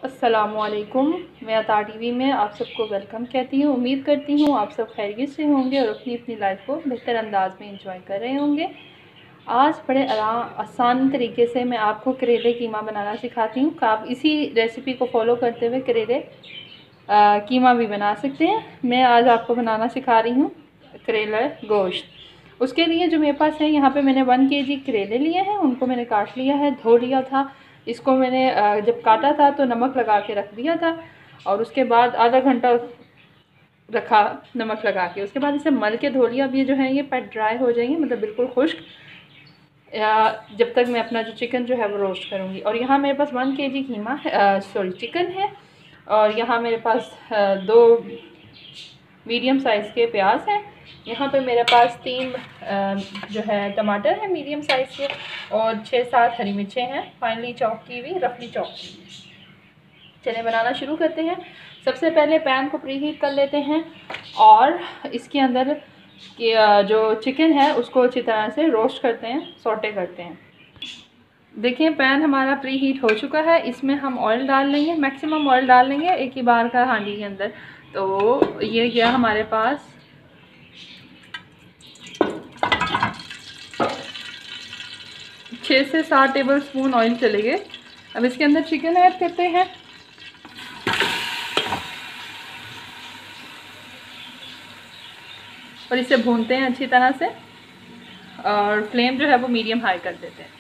अस्सलामुअलैकुम। मैं अता टीवी में आप सबको वेलकम कहती हूँ। उम्मीद करती हूँ आप सब खैरियत से होंगे और अपनी अपनी लाइफ को बेहतर अंदाज में एंजॉय कर रहे होंगे। आज बड़े आसान तरीके से मैं आपको करेले कीमा बनाना सिखाती हूँ। आप इसी रेसिपी को फॉलो करते हुए करेले कीमा भी बना सकते हैं। मैं आज आपको बनाना सिखा रही हूँ करेला गोश्त। उसके लिए जो मेरे पास है, यहाँ पे मैंने 1 kg करेले लिए हैं। उनको मैंने काट लिया है, धो लिया था। इसको मैंने जब काटा था तो नमक लगा के रख दिया था और उसके बाद आधा घंटा रखा नमक लगा के। उसके बाद इसे मल के धो लिया। अब ये जो है ये पेट ड्राई हो जाएंगे, मतलब बिल्कुल खुश्क, जब तक मैं अपना जो चिकन जो है वो रोस्ट करूँगी। और यहाँ मेरे पास 1 kg कीमा चिकन है और यहाँ मेरे पास 2 मीडियम साइज़ के प्याज हैं। यहाँ पे मेरे पास 3 जो है टमाटर है मीडियम साइज़ के और 6-7 हरी मिर्चें हैं फाइनली चॉप की हुई, रफली चॉप की हुई। चलिए बनाना शुरू करते हैं। सबसे पहले पैन को प्री हीट कर लेते हैं और इसके अंदर कि जो चिकन है उसको अच्छी तरह से रोस्ट करते हैं, सौटे करते हैं। देखिए पैन हमारा प्री हीट हो चुका है। इसमें हम ऑयल डाल लेंगे, मैक्सिमम ऑयल डाल लेंगे एक ही बार का हांडी के अंदर। तो ये गया हमारे पास 6 से 7 टेबल स्पून ऑयल चले गए। अब इसके अंदर चिकन ऐड करते हैं। और इसे भूनते हैं अच्छी तरह से और फ्लेम जो है वो मीडियम हाई कर देते हैं।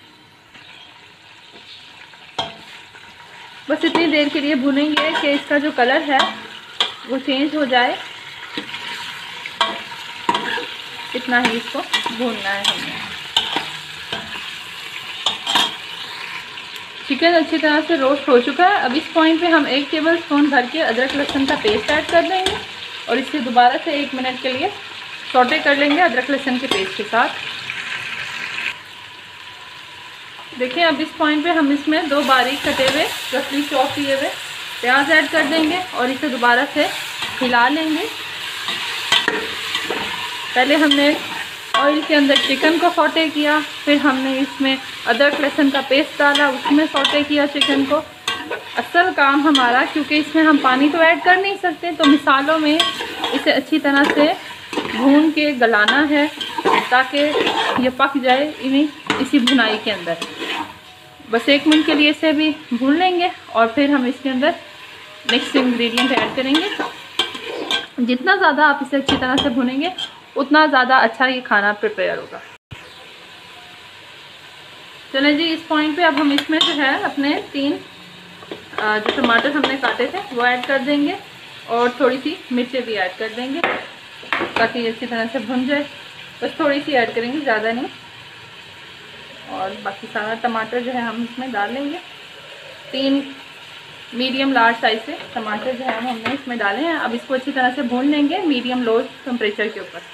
बस इतनी देर के लिए भूनेंगे कि इसका जो कलर है वो चेंज हो जाए, इतना ही इसको भूनना है हमें। चिकन अच्छी तरह से रोस्ट हो चुका है। अब इस पॉइंट पे हम 1 टेबल स्पून भर के अदरक लहसुन का पेस्ट ऐड कर देंगे और इसे दोबारा से 1 मिनट के लिए सौटे कर लेंगे अदरक लहसुन के पेस्ट के साथ। देखिए अब इस पॉइंट पे हम इसमें 2 बारीक कटे हुए रफली चॉप किए हुए प्याज ऐड कर देंगे और इसे दोबारा से हिला लेंगे। पहले हमने ऑयल के अंदर चिकन को सौटे किया, फिर हमने इसमें अदरक लहसुन का पेस्ट डाला, उसमें सौटे किया चिकन को। असल काम हमारा, क्योंकि इसमें हम पानी तो ऐड कर नहीं सकते, तो मिसालों में इसे अच्छी तरह से भून के गलाना है ताकि ये पक जाए इसी भुनाई के अंदर। बस 1 मिनट के लिए इसे भी भून लेंगे और फिर हम इसके अंदर नेक्स्ट इंग्रेडिएंट ऐड करेंगे। जितना ज़्यादा आप इसे अच्छी तरह से भुनेंगे उतना ज़्यादा अच्छा ये खाना प्रिपेयर होगा। चलें जी, इस पॉइंट पे अब हम इसमें जो है अपने 3 जो टमाटर हमने काटे थे वो ऐड कर देंगे और थोड़ी सी मिर्चें भी ऐड कर देंगे ताकि ये अच्छी तरह से भुन जाए। बस थोड़ी सी ऐड करेंगे, ज़्यादा नहीं। और बाकी सारा टमाटर जो है हम इसमें डाल लेंगे। 3 मीडियम लार्ज साइज से टमाटर जो है हमने इसमें डाले हैं। अब इसको अच्छी तरह से भून लेंगे मीडियम लो टेम्परेचर के ऊपर।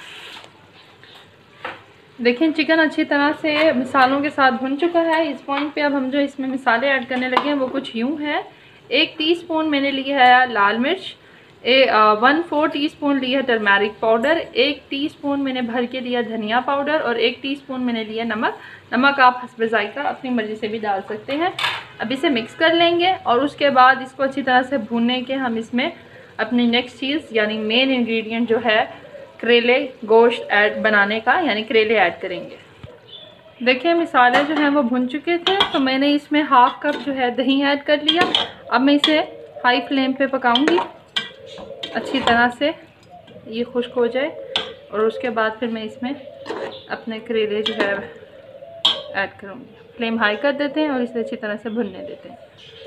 देखें चिकन अच्छी तरह से मिसालों के साथ भुन चुका है। इस पॉइंट पे अब हम जो इसमें मिसाले ऐड करने लगे हैं वो कुछ यूँ है। 1 टीस्पून मैंने लिया है लाल मिर्च, 1/4 टीस्पून लिया है टर्मेरिक पाउडर, 1 टीस्पून मैंने भर के लिया धनिया पाउडर और 1 टीस्पून मैंने लिया नमक। नमक आप हस्ब ज़ायका अपनी मर्ज़ी से भी डाल सकते हैं। अब इसे मिक्स कर लेंगे और उसके बाद इसको अच्छी तरह से भूनने के हम इसमें अपनी नेक्स्ट चीज़ यानी मेन इंग्रेडिएंट जो है करेले गोश्त ऐड बनाने का, यानी करेले ऐड करेंगे। देखिए मिसाले जो हैं वो भुन चुके थे, तो मैंने इसमें 1/2 कप जो है दही ऐड कर लिया। अब मैं इसे हाई फ्लेम पे पकाऊंगी अच्छी तरह से ये खुश्क हो जाए और उसके बाद फिर मैं इसमें अपने करेले जो है ऐड करूँगी। फ्लेम हाई कर देते हैं और इसे अच्छी तरह से भुनने देते हैं।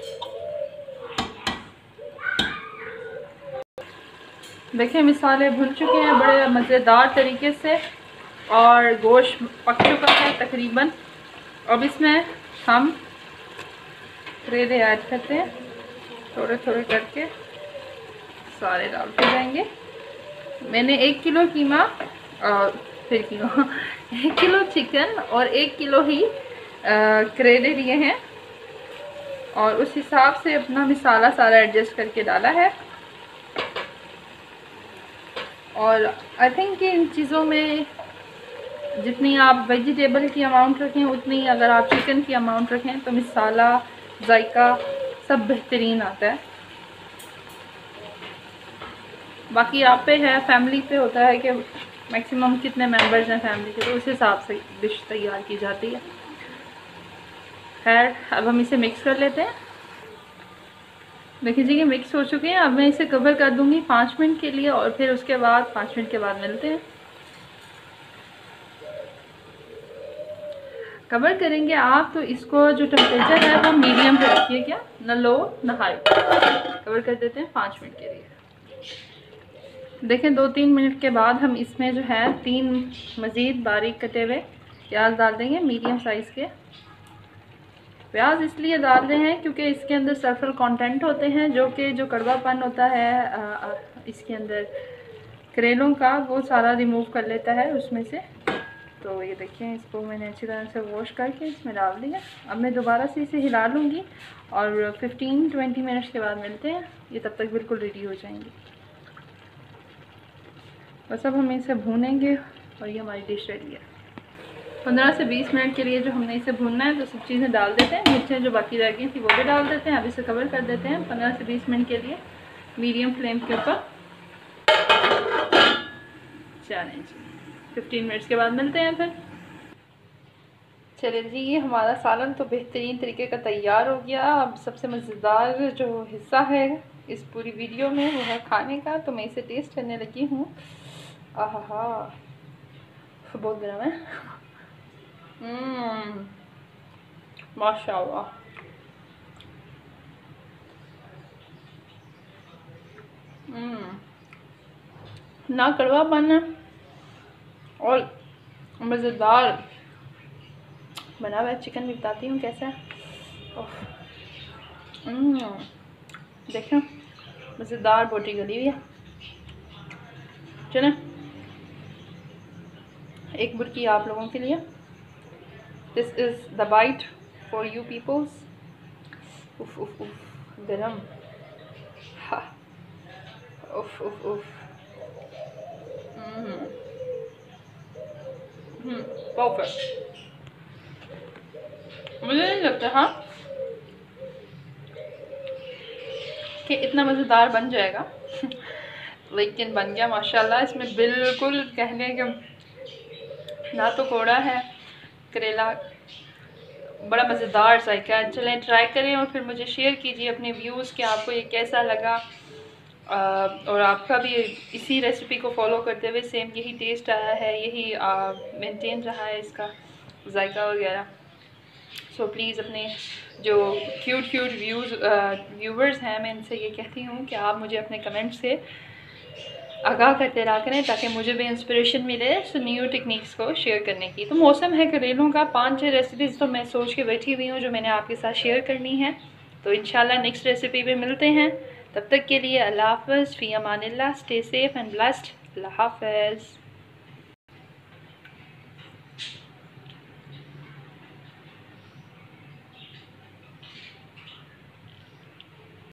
देखिए मिसाले भुन चुके हैं बड़े मज़ेदार तरीके से और गोश्त पक चुका है तकरीबन। अब इसमें हम करेले ऐड करते हैं, थोड़े थोड़े करके सारे डालते जाएंगे। मैंने 1 किलो कीमा और फिर 1 किलो चिकन और 1 किलो ही करेले लिए हैं और उस हिसाब से अपना मिसाला सारा एडजस्ट करके डाला है। और आई थिंक कि इन चीज़ों में जितनी आप वेजिटेबल की अमाउंट रखें उतनी अगर आप चिकन की अमाउंट रखें तो मिसाला जायका सब बेहतरीन आता है। बाकी आप पे है, फैमिली पे होता है कि मैक्सिमम कितने मेंबर्स हैं फैमिली के, तो उस हिसाब से डिश तैयार की जाती है। खैर अब हम इसे मिक्स कर लेते हैं। देखिए जी ये मिक्स हो चुके हैं। अब मैं इसे कवर कर दूंगी 5 मिनट के लिए और फिर उसके बाद 5 मिनट के बाद मिलते हैं। कवर करेंगे आप तो इसको जो टेम्परेचर है वो मीडियम पे रखिए, क्या ना लो ना हाई। कवर कर देते हैं 5 मिनट के लिए। देखें 2-3 मिनट के बाद हम इसमें जो है 3 मज़ीद बारीक कटे हुए प्याज डाल देंगे, मीडियम साइज़ के। प्याज इसलिए डाल रहे हैं क्योंकि इसके अंदर सल्फर कंटेंट होते हैं जो कड़वापन होता है इसके अंदर करेलों का, वो सारा रिमूव कर लेता है उसमें से। तो ये देखिए इसको मैंने अच्छी तरह से वॉश करके इसमें डाल दिया। अब मैं दोबारा से इसे हिला लूँगी और 15-20 मिनट्स के बाद मिलते हैं। ये तब तक बिल्कुल रेडी हो जाएंगी। बस अब हम इसे भूनेंगे और ये हमारी डिश रेडी है। 15 से 20 मिनट के लिए जो हमने इसे भूनना है, तो सब चीज़ें डाल देते हैं। मिर्चें जो बाकी रह गई थी वो भी डाल देते हैं। अब इसे कवर कर देते हैं 15 से 20 मिनट के लिए मीडियम फ्लेम के ऊपर। चलें जी 15 मिनट्स के बाद मिलते हैं फिर। चलिए जी ये हमारा सालन तो बेहतरीन तरीके का तैयार हो गया। अब सबसे मज़ेदार जो हिस्सा है इस पूरी वीडियो में वो है खाने का। तो मैं इसे टेस्ट करने लगी हूँ। आहा बहुत गर्म है। माशाल्लाह। ना कड़वापन है और मज़ेदार बना हुआ चिकन भी बताती हूँ कैसा है। देखें मज़ेदार बोटी गली हुई है। चलें एक बुर्की आप लोगों के लिए। This is the bite for you peoples. उफ उफ उफ गरम। हाँ उफ उफ उफ। परफेक्ट। मुझे नहीं लगता हाँ कि इतना मज़ेदार बन जाएगा लेकिन बन गया माशाल्लाह। इसमें बिल्कुल कहने के ना तो कोड़ा है, करेला बड़ा मज़ेदार जायका है। चलें ट्राई करें और फिर मुझे शेयर कीजिए अपने व्यूज़ कि आपको ये कैसा लगा। और आपका भी इसी रेसिपी को फॉलो करते हुए सेम यही टेस्ट आया है, यही मेंटेन रहा है इसका जायका वगैरह। सो प्लीज़ अपने जो क्यूट व्यूवर्स हैं मैं इनसे ये कहती हूँ कि आप मुझे अपने कमेंट से आगाह करते रहा करें ताकि मुझे भी इंस्पिरेशन मिले न्यू टेक्निक्स को शेयर करने की। तो मौसम है करेलों का, 5-6 रेसिपीज़ तो मैं सोच के बैठी हुई हूँ जो मैंने आपके साथ शेयर करनी है। तो इंशाल्लाह नेक्स्ट रेसिपी पे मिलते हैं। तब तक के लिए अल्लाह हाफ़िज़, फ़ी अमानिल्लाह, स्टे सेफ एंड ब्लेस्ड। अल्लाह हाफ़िज़।